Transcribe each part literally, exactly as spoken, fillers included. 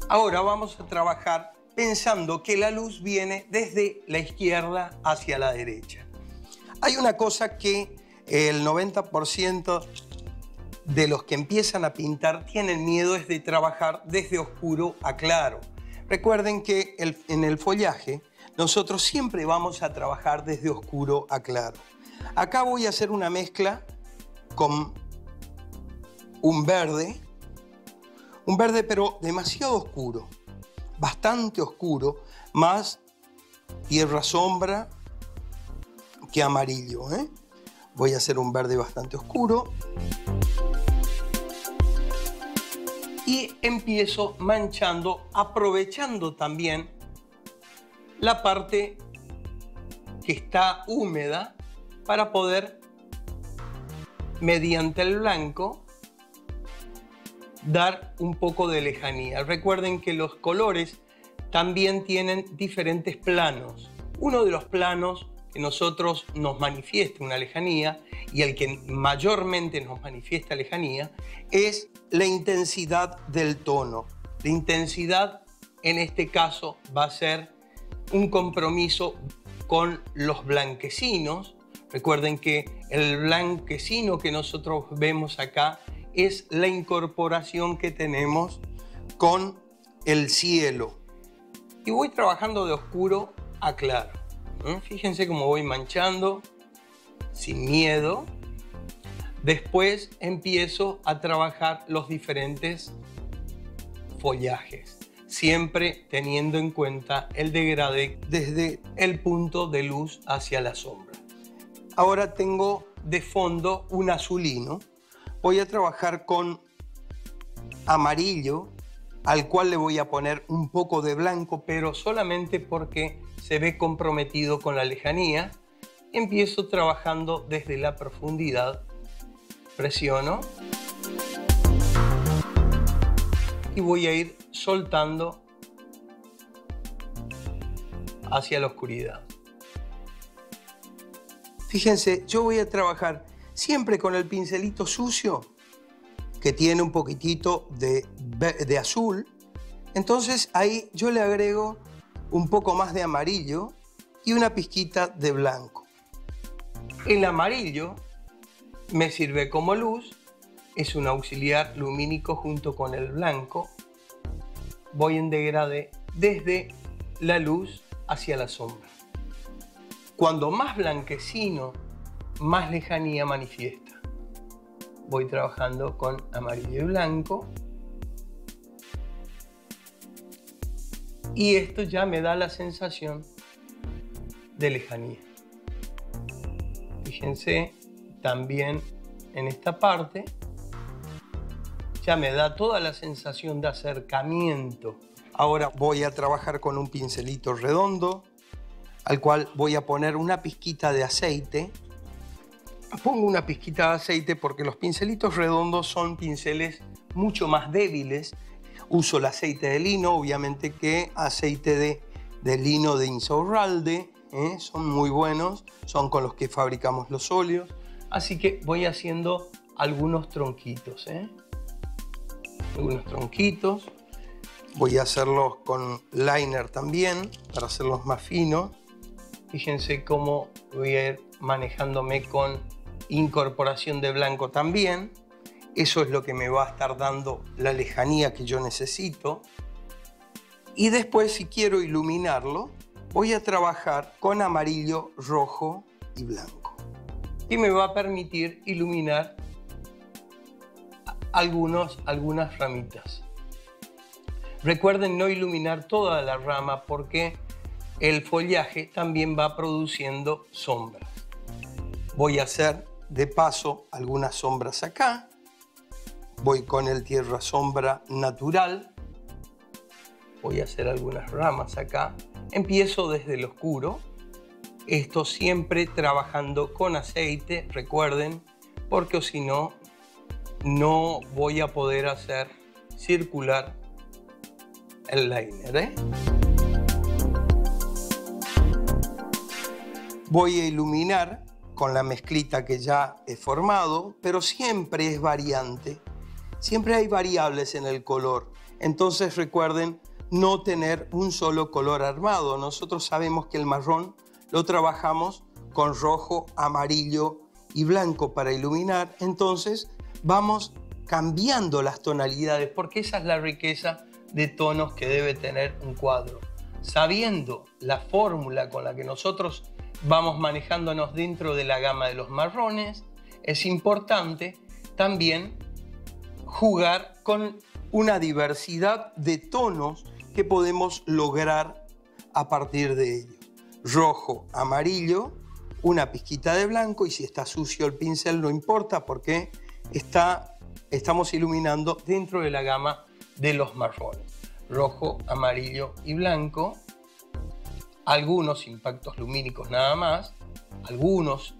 Ahora vamos a trabajar pensando que la luz viene desde la izquierda hacia la derecha. Hay una cosa que el noventa por ciento de los que empiezan a pintar tienen miedo, es de trabajar desde oscuro a claro. Recuerden que el, en el follaje nosotros siempre vamos a trabajar desde oscuro a claro. Acá voy a hacer una mezcla con un verde, un verde pero demasiado oscuro, bastante oscuro, más tierra sombra que amarillo, ¿eh? Voy a hacer un verde bastante oscuro. Y empiezo manchando, aprovechando también la parte que está húmeda para poder, mediante el blanco, dar un poco de lejanía. Recuerden que los colores también tienen diferentes planos. Uno de los planos que nosotros nos manifiesta una lejanía y el que mayormente nos manifiesta lejanía es la intensidad del tono. La intensidad en este caso va a ser un compromiso con los blanquecinos. Recuerden que el blanquecino que nosotros vemos acá es la incorporación que tenemos con el cielo. Y voy trabajando de oscuro a claro. ¿Eh? Fíjense cómo voy manchando sin miedo. Después empiezo a trabajar los diferentes follajes, siempre teniendo en cuenta el degradé desde el punto de luz hacia la sombra. Ahora tengo de fondo un azulino. Voy a trabajar con amarillo, al cual le voy a poner un poco de blanco, pero solamente porque se ve comprometido con la lejanía. Empiezo trabajando desde la profundidad. Presiono y voy a ir soltando hacia la oscuridad. Fíjense, yo voy a trabajar siempre con el pincelito sucio que tiene un poquitito de, de azul. Entonces ahí yo le agrego un poco más de amarillo y una pizquita de blanco. El amarillo me sirve como luz, es un auxiliar lumínico junto con el blanco. Voy en degradé desde la luz hacia la sombra. Cuando más blanquecino, más lejanía manifiesta. Voy trabajando con amarillo y blanco. Y esto ya me da la sensación de lejanía. Fíjense, también en esta parte ya me da toda la sensación de acercamiento. Ahora voy a trabajar con un pincelito redondo, al cual voy a poner una pizquita de aceite. Pongo una pizquita de aceite porque los pincelitos redondos son pinceles mucho más débiles. Uso el aceite de lino, obviamente que aceite de, de lino de Insaurralde, ¿eh? Son muy buenos, son con los que fabricamos los óleos. Así que voy haciendo algunos tronquitos, ¿eh? Algunos tronquitos. Voy a hacerlos con liner también, para hacerlos más finos. Fíjense cómo voy a ir manejándome con incorporación de blanco también. Eso es lo que me va a estar dando la lejanía que yo necesito. Y después, si quiero iluminarlo, voy a trabajar con amarillo, rojo y blanco. Y me va a permitir iluminar algunos, algunas ramitas. Recuerden no iluminar toda la rama porque el follaje también va produciendo sombras. Voy a hacer de paso algunas sombras acá. Voy con el tierra sombra natural. Voy a hacer algunas ramas acá. Empiezo desde el oscuro. Esto siempre trabajando con aceite, recuerden, porque o si no, no voy a poder hacer circular el liner, ¿eh? Voy a iluminar con la mezclita que ya he formado, pero siempre es variante. Siempre hay variables en el color. Entonces recuerden no tener un solo color armado. Nosotros sabemos que el marrón lo trabajamos con rojo, amarillo y blanco para iluminar. Entonces vamos cambiando las tonalidades porque esa es la riqueza de tonos que debe tener un cuadro. Sabiendo la fórmula con la que nosotros vamos manejándonos dentro de la gama de los marrones, es importante también jugar con una diversidad de tonos que podemos lograr a partir de ello. Rojo, amarillo, una pizquita de blanco, y si está sucio el pincel no importa porque está, estamos iluminando dentro de la gama de los marrones. Rojo, amarillo y blanco, algunos impactos lumínicos nada más, algunos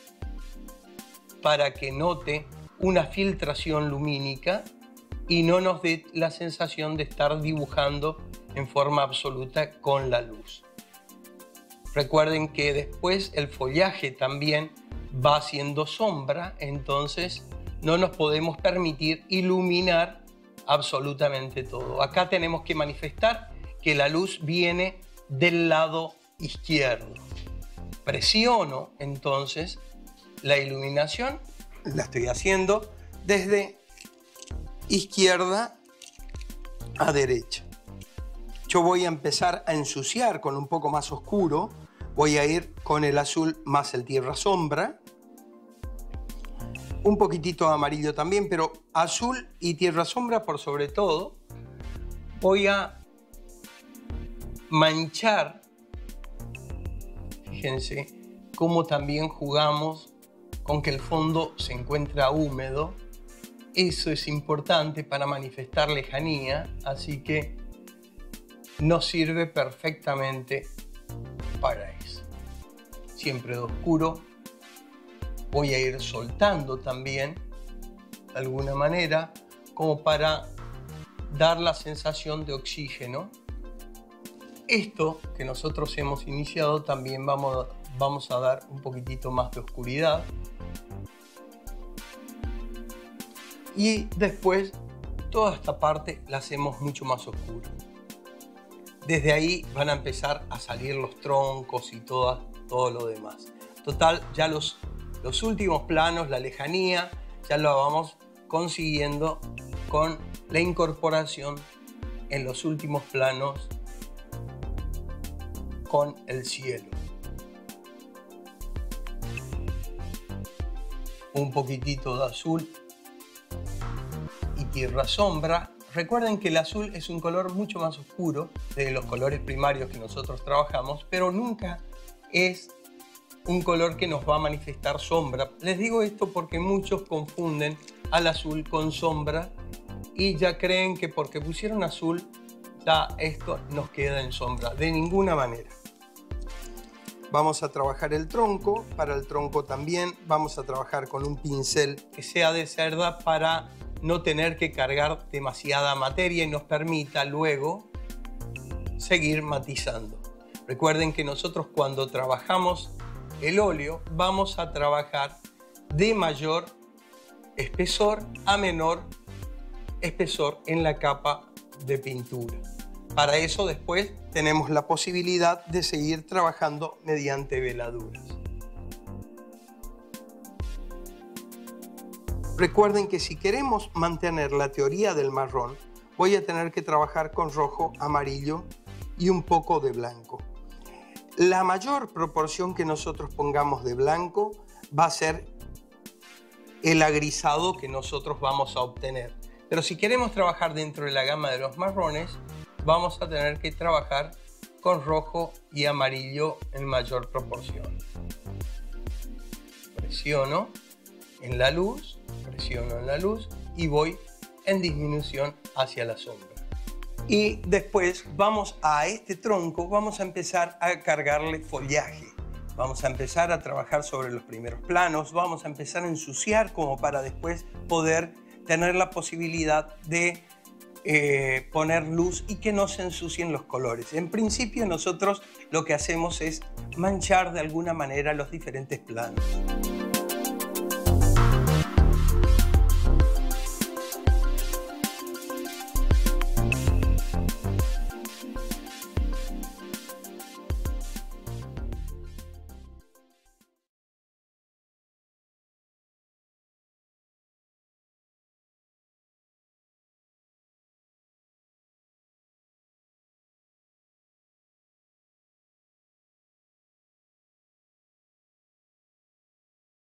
para que note una filtración lumínica y no nos dé la sensación de estar dibujando en forma absoluta con la luz. Recuerden que después el follaje también va haciendo sombra, entonces no nos podemos permitir iluminar absolutamente todo. Acá tenemos que manifestar que la luz viene del lado izquierdo. Presiono entonces la iluminación, la estoy haciendo desde izquierda a derecha. Yo voy a empezar a ensuciar con un poco más oscuro, voy a ir con el azul más el tierra sombra, un poquitito de amarillo también, pero azul y tierra sombra por sobre todo. Voy a manchar, fíjense cómo también jugamos con que el fondo se encuentra húmedo. Eso es importante para manifestar lejanía, así que nos sirve perfectamente para eso. Siempre de oscuro. Voy a ir soltando también, de alguna manera, como para dar la sensación de oxígeno. Esto que nosotros hemos iniciado también vamos, vamos a dar un poquitito más de oscuridad. Y después toda esta parte la hacemos mucho más oscura. Desde ahí van a empezar a salir los troncos y toda, todo lo demás. Total, ya los, los últimos planos, la lejanía, ya lo vamos consiguiendo con la incorporación en los últimos planos con el cielo. Un poquitito de azul y tierra sombra. Recuerden que el azul es un color mucho más oscuro de los colores primarios que nosotros trabajamos, pero nunca es un color que nos va a manifestar sombra. Les digo esto porque muchos confunden al azul con sombra y ya creen que porque pusieron azul ya esto nos queda en sombra. De ninguna manera. Vamos a trabajar el tronco. Para el tronco también vamos a trabajar con un pincel que sea de cerda para no tener que cargar demasiada materia y nos permita luego seguir matizando. Recuerden que nosotros cuando trabajamos el óleo vamos a trabajar de mayor espesor a menor espesor en la capa de pintura. Para eso después tenemos la posibilidad de seguir trabajando mediante veladuras. Recuerden que si queremos mantener la teoría del marrón, voy a tener que trabajar con rojo, amarillo y un poco de blanco. La mayor proporción que nosotros pongamos de blanco va a ser el agrisado que nosotros vamos a obtener. Pero si queremos trabajar dentro de la gama de los marrones, vamos a tener que trabajar con rojo y amarillo en mayor proporción. Presiono en la luz, presiono en la luz y voy en disminución hacia la sombra. Y después vamos a este tronco, vamos a empezar a cargarle follaje. Vamos a empezar a trabajar sobre los primeros planos, vamos a empezar a ensuciar como para después poder tener la posibilidad de eh, poner luz y que no se ensucien los colores. En principio nosotros lo que hacemos es manchar de alguna manera los diferentes planos.